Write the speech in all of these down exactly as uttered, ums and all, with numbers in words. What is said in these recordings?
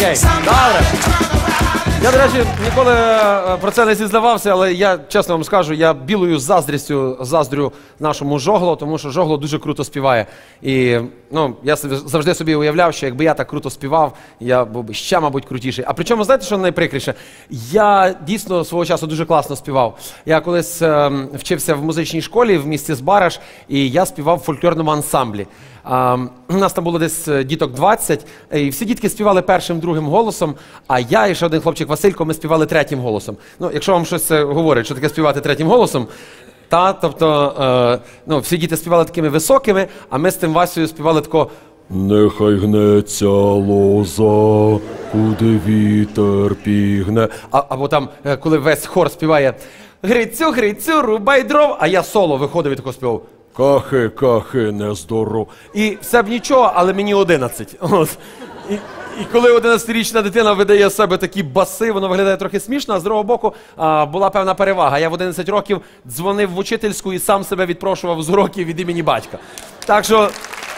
Окей, добре. Я, до речі, ніколи про це не зізнавався, але я, чесно вам скажу, я білою заздрістю заздрю нашому Жогло, тому що Жогло дуже круто співає. І, ну, я завжди собі уявляв, що якби я так круто співав, я був би ще, мабуть, крутіший. А причому, знаєте, що найприкріше? Я дійсно свого часу дуже класно співав. Я колись е, вчився в музичній школі в місті Збараж, і я співав в фольклорному ансамблі. Uh, у нас там було десь діток двадцять, і всі дітки співали першим, другим голосом, а я і ще один хлопчик Василько, ми співали третім голосом. Ну, якщо вам щось говорить, що таке співати третім голосом, та, тобто, uh, ну, всі діти співали такими високими, а ми з тим Васею співали тако «Нехай гнеться лоза, куди вітер пігне». А, або там, коли весь хор співає «Грицю, Грицю, рубай дров», а я соло виходив і тако співав «Кахи, кахи, нездоров». І все б нічого, але мені одинадцять. От. І, і коли одинадцятирічна дитина видає з себе такі баси, воно виглядає трохи смішно, а з другого боку а, була певна перевага. Я в одинадцять років дзвонив в учительську і сам себе відпрошував з уроків від імені батька. Так що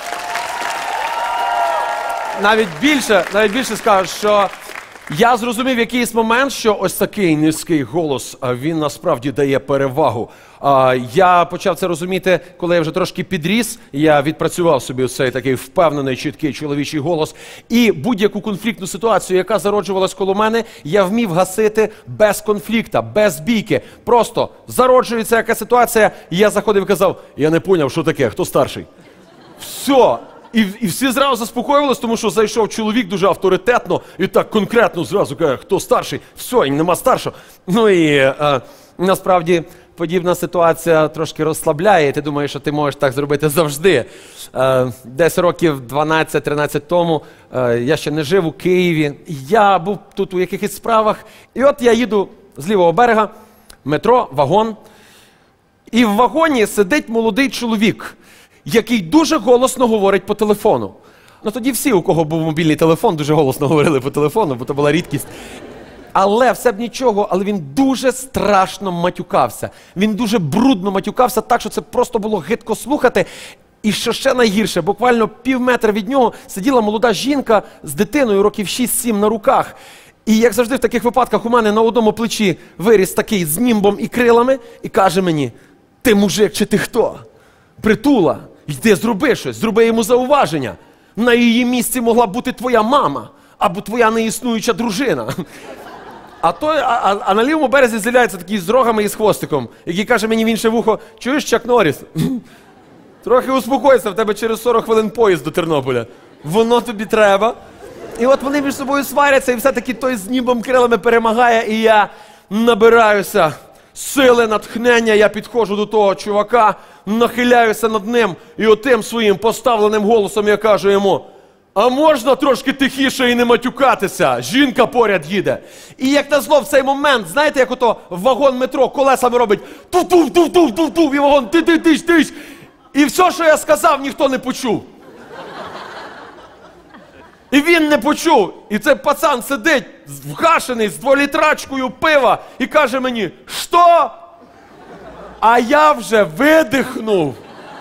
навіть більше, навіть більше скажу, що я зрозумів в якийсь момент, що ось такий низький голос, він насправді дає перевагу. Я почав це розуміти, коли я вже трошки підріс, я відпрацював собі цей такий впевнений, чіткий чоловічий голос. І будь-яку конфліктну ситуацію, яка зароджувалась коло мене, я вмів гасити без конфлікта, без бійки. Просто зароджується якась ситуація, і я заходив і казав, я не поняв, що таке, хто старший? Все. І, і всі зразу заспокоювались, тому що зайшов чоловік дуже авторитетно і так конкретно зразу каже, хто старший, все, і нема старшого. Ну і е, насправді подібна ситуація трошки розслабляє, і ти думаєш, що ти можеш так зробити завжди. Е, десь років дванадцять-тринадцять тому е, я ще не жив у Києві, я був тут у якихось справах, і от я їду з лівого берега, метро, вагон, і в вагоні сидить молодий чоловік, який дуже голосно говорить по телефону. Ну тоді всі, у кого був мобільний телефон, дуже голосно говорили по телефону, бо це була рідкість. Але все б нічого, але він дуже страшно матюкався. Він дуже брудно матюкався так, що це просто було гидко слухати. І що ще найгірше, буквально пів метра від нього сиділа молода жінка з дитиною років шість-сім на руках. І як завжди в таких випадках у мене на одному плечі виріс такий з німбом і крилами і каже мені, ти мужик чи ти хто? Притула, йди зроби щось, зроби йому зауваження. На її місці могла б бути твоя мама або твоя неіснуюча дружина. А, той, а, а на лівому березі з'являється такий з рогами і з хвостиком, який каже мені в інше вухо, чуєш, Чак Норріс? Трохи успокойся, в тебе через сорок хвилин поїзд до Тернополя. Воно тобі треба. І от вони між собою сваряться, і все-таки той з німбом крилами перемагає, і я набираюся сили, натхнення, я підходжу до того чувака, нахиляюся над ним, і отим своїм поставленим голосом я кажу йому, а можна трошки тихіше і не матюкатися? Жінка поряд їде. І як назло в цей момент, знаєте, як ото вагон метро колесами робить тув-тув-тув-тув-тув-тув, і вагон ти-ти-тиш-тиш. І все, що я сказав, ніхто не почув. І він не почув. І цей пацан сидить, вгашений, з дволітрачкою пива, і каже мені, що? А я вже видихнув.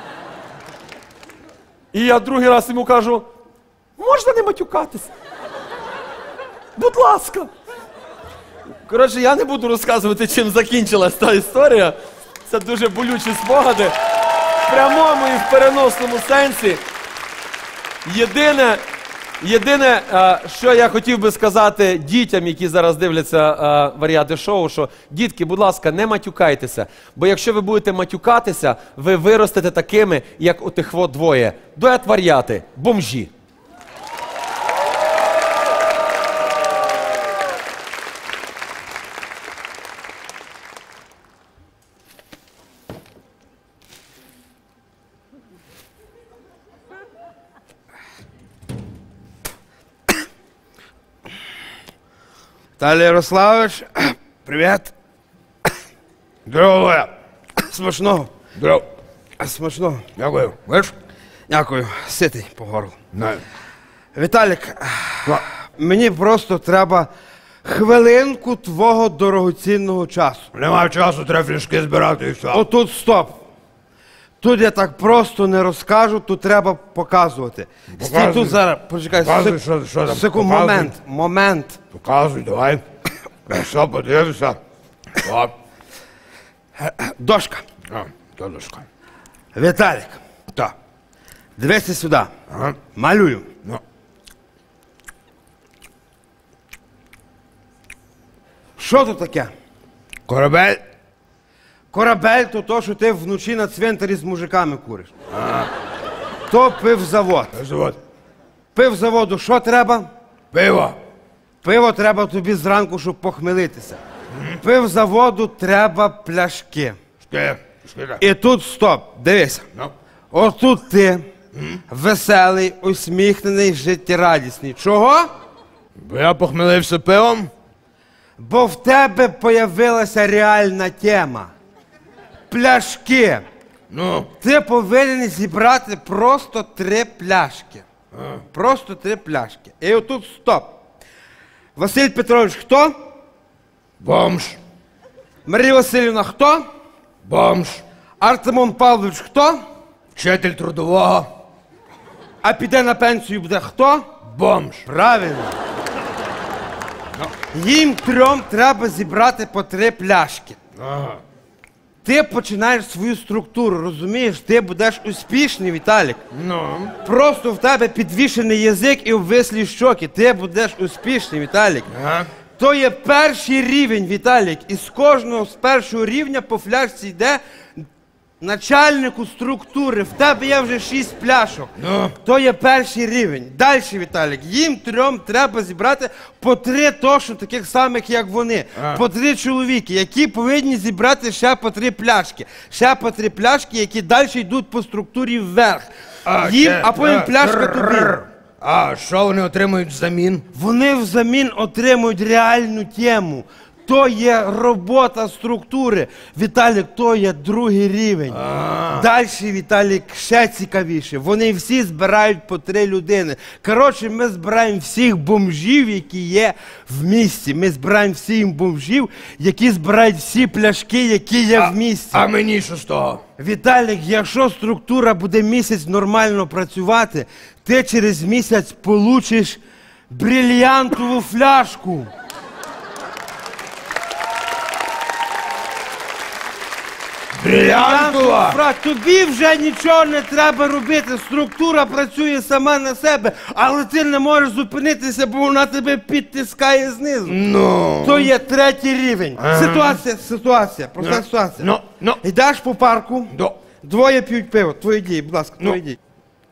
І я другий раз йому кажу, можна не матюкатися? Будь ласка. Коротше, я не буду розказувати, чим закінчилась та історія. Це дуже болючі спогади. В прямому і в переносному сенсі. Єдине, єдине, що я хотів би сказати дітям, які зараз дивляться варіати шоу, що, дітки, будь ласка, не матюкайтеся. Бо якщо ви будете матюкатися, ви виростете такими, як у тих вот двоє. Дует варіати, бомжі. Віталій Ярославович, привіт. Здорово. Смачного. Здорово. Смачного. Дякую. Виш? Дякую. Ситий по горлу. Не. Віталік, мені просто треба хвилинку твого дорогоцінного часу. Немає часу, треба флішки збирати і все. Отут стоп. Тут я так просто не розкажу, тут треба показувати. Стій Показуй. тут зараз, почекай, Показуй, сек- що- що там, секунду, показуй. момент, момент. Показуй, давай. Що, подивися. О, Дошка. а, додошка. Віталік, Так. дивися сюди. Ага. Малюю. Ну, Що тут таке? корабель. Корабель то то, що ти вночі на цвинтарі з мужиками куриш. То пивзавод. Завод. Пивзаводу що треба? Пиво. Пиво треба тобі зранку, щоб похмелитися. Пивзаводу треба пляшки. Шки. Шки. І тут стоп, дивися. Ну. Отут ти веселий, усміхнений, життєрадісний. Чого? Бо я похмелився пивом. Бо в тебе появилася реальна тема. Пляшки. Ну, Ти повинен зібрати просто три пляшки. Просто три пляшки. І отут стоп. Василь Петрович хто? бомж. Марія Васильівна хто? Бомж. Артемон Павлович хто? Вчитель трудового. А піде на пенсію буде хто? Бомж. Правильно. Їм трьом треба зібрати по три пляшки. Ага. Ти починаєш свою структуру, розумієш? Ти будеш успішний, Віталік. Ну. Просто в тебе підвішений язик і обвислі щоки. Ти будеш успішний, Віталік. Ага. То є перший рівень, Віталік. І з кожного з першого рівня по фляжці йде начальнику структури. В тебе є вже шість пляшок. Ну. То є перший рівень. Далі, Віталік, їм трьом треба зібрати по три точно таких самих, як вони. А. По три чоловіки, які повинні зібрати ще по три пляшки. Ще по три пляшки, які далі йдуть по структурі вверх. Їм, це- а потім а, пляшка тобі. трррр. А що вони отримують взамін? Вони взамін отримують реальну тему. То є робота структури. Віталік, то є другий рівень. Далі, Віталік, ще цікавіше. Вони всі збирають по три людини. Коротше, ми збираємо всіх бомжів, які є в місті. Ми збираємо всіх бомжів, які збирають всі пляшки, які є в місті. А мені що з того? Віталік, якщо структура буде місяць нормально працювати, ти через місяць получиш брильянтову фляжку. Бриллиантова! Брат, тобі вже нічого не треба робити. Структура працює сама на себе, але ти не можеш зупинитися, бо вона тебе підтискає знизу. Ну. То є третій рівень. Ситуація, ситуація, проста Ну. ситуація. Ну, ну. Йдеш по парку, До. двоє п'ють пиво. Твої дії, будь ласка, твої Ну. дії.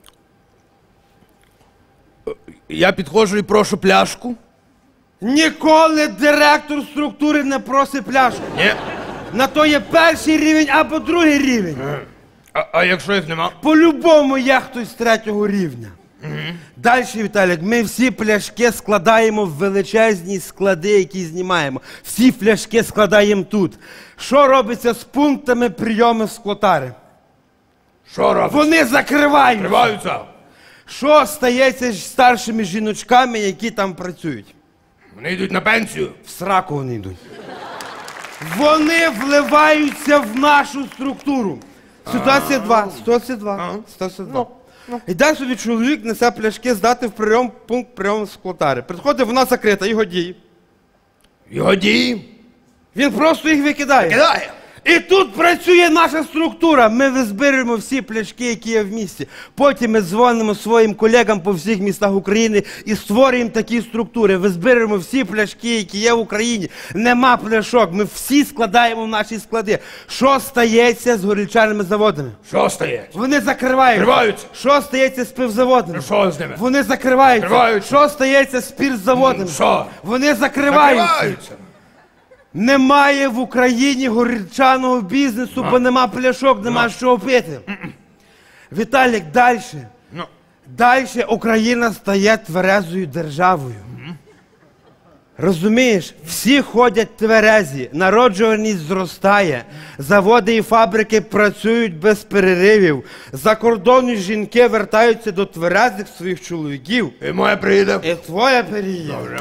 Я підходжу і прошу пляшку. Ніколи директор структури не просить пляшку. Ні. На то є перший рівень або другий рівень. А, а якщо їх нема? По-любому є хтось з третього рівня. Далі, Віталік, ми всі пляшки складаємо в величезні склади, які знімаємо. Всі пляшки складаємо тут. Що робиться з пунктами прийому в склотари? Що робиш? Вони закривають. Триваються. Що стається з старшими жіночками, які там працюють? Вони йдуть на пенсію. В сраку вони йдуть. Вони вливаються в нашу структуру. Ситуація два. Ситуація два. Ситуація два. Іде собі чоловік, несе пляшки здати в прийом, пункт прийому склотари. Приходить, вона закрита, його дії. Його дії. Він просто їх викидає. Кидає. І тут працює наша структура. Ми визбираємо всі пляшки, які є в місті. Потім ми дзвонимо своїм колегам по всіх містах України і створюємо такі структури. Визбираємо всі пляшки, які є в Україні. Нема пляшок. Ми всі складаємо в наші склади. Що стається з горілчаними заводами? Що стає? Вони закриваються. Закриваються. Що стається з пивзаводами? Що з ними? Вони закриваються. Закриваються. Що стається з спіртзаводами? Що? Вони закриваються. Закриваються. Немає в Україні горілчаного бізнесу, бо нема пляшок, нема що пити. Віталік, далі. Ну. Далі Україна стає тверезою державою. Розумієш, всі ходять тверезі, народжуваність зростає, заводи і фабрики працюють без переривів, закордонні жінки вертаються до тверезих своїх чоловіків. І моє приїде. І твоя періє. Добре.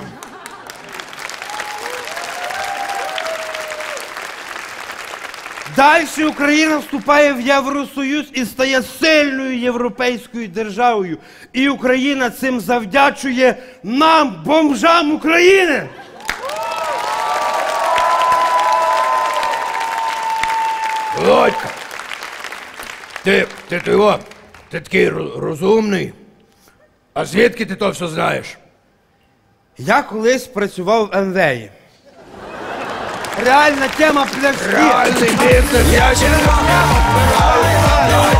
Далі Україна вступає в Євросоюз і стає сильною європейською державою. І Україна цим завдячує нам, бомжам України. Володька, ти, ти, ти, о, ти такий ро- розумний. А звідки ти то все знаєш? Я колись працював в ем ве і. Реальна тема пляшки. Реальний бізнес, я ще не